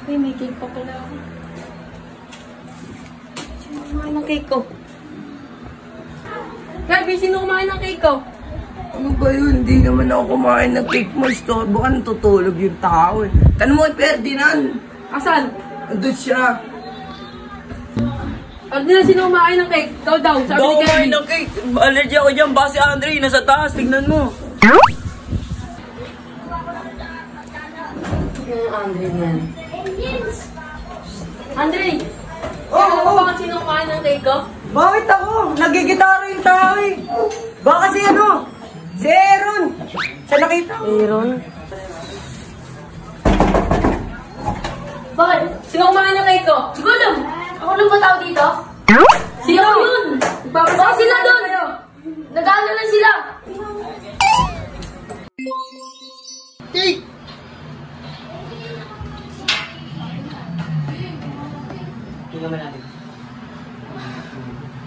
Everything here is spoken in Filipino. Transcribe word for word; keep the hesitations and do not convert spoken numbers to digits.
Uy, may cake pa pala ako. Sino kumain ng cake ko? Gabi, sino kumain ng cake ko? Ano ba yun? Hindi naman ako kumain ng cake mo. Istorbo ka, natutulog yung tao eh. Tanong mo kay Ferdinand. Asan? Andun siya. Ferdinand, sino kumain ng cake? Daw daw, sabi Daw ni Gabi. kumain ng cake. Allergy ako dyan. Baka si Andre, nasa taas. Tignan mo. Yung Andre niyan. Andre! Oo, Alam mo oo. ba kung sino kumain ng cake ko? Bakit ako? Nagigitara yung tao eh. Baka si ano? Si Aaron. Siya nakita ko. Aaron? Bakit? Sino kumain ng cake ko? Siguro! Ako lang ba tao dito? Sino yun? Baka sila doon! Nag-ano lang sila! Cake! Tingnan mo natin.